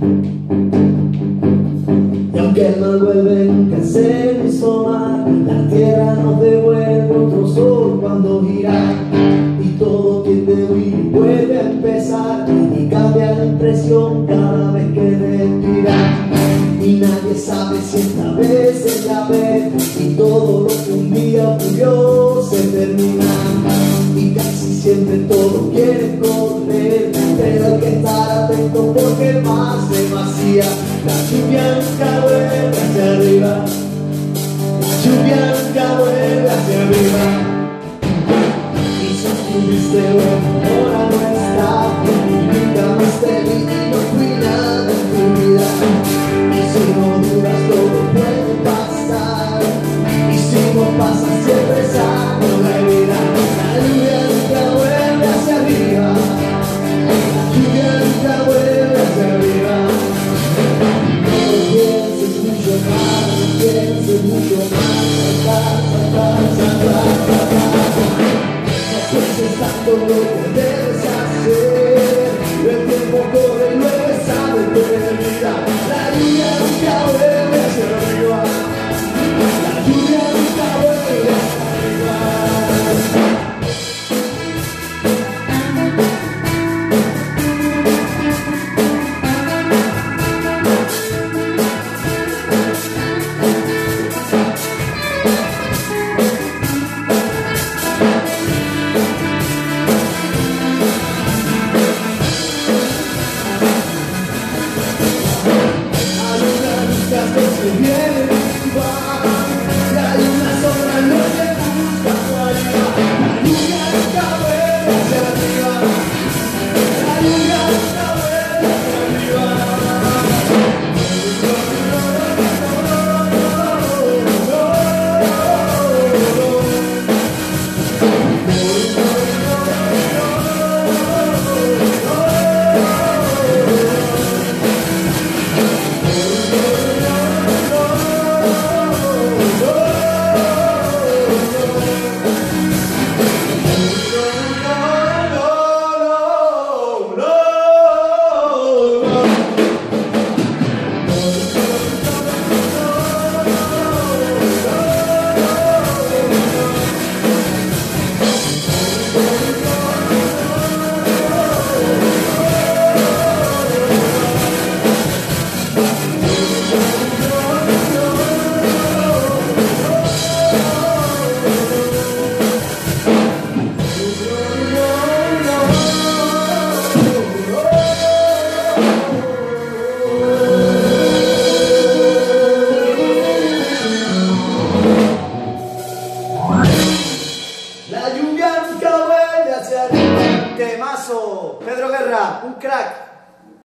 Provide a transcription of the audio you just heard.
Y aunque el mal vuelve, nunca se hizo mal, la tierra nos devuelve otro sol cuando gira, y todo tiende a huir y vuelve a empezar, y cambia la impresión cada vez que respira. Y nadie sabe si esta vez es la vez, y todo lo que un día ocurrió se termina. Y casi siempre todos quieren correr, pero hay que estar atento porque el mar se vacía. La lluvia nunca vuelve hacia arriba, la lluvia nunca vuelve hacia arriba. Y si estuviste bueno, ahora no está, y nunca más te vi y no fui nada en tu vida. Y si no dudas todo puede pasar, y si no pasa siempre es algo de vida. La lluvia nunca vuelve hacia arriba, la lluvia nunca vuelve hacia arriba. No pienses mucho más, no pienses mucho más, saltar, saltar, saltar, saltar. No pienses tanto lo que debes hacer, el tiempo corre y luego es algo de vida. La lluvia nunca vuelve hacia arriba, la lluvia nunca vuelve hacia arriba. Que viene y va, y hay una sombra en lo que busca tu alma. La lluvia nunca vuelve hacia arriba, la lluvia nunca vuelve hacia arriba. La lluvia nunca vuelve hacia arriba. Temazo. Pedro Guerra, un crack.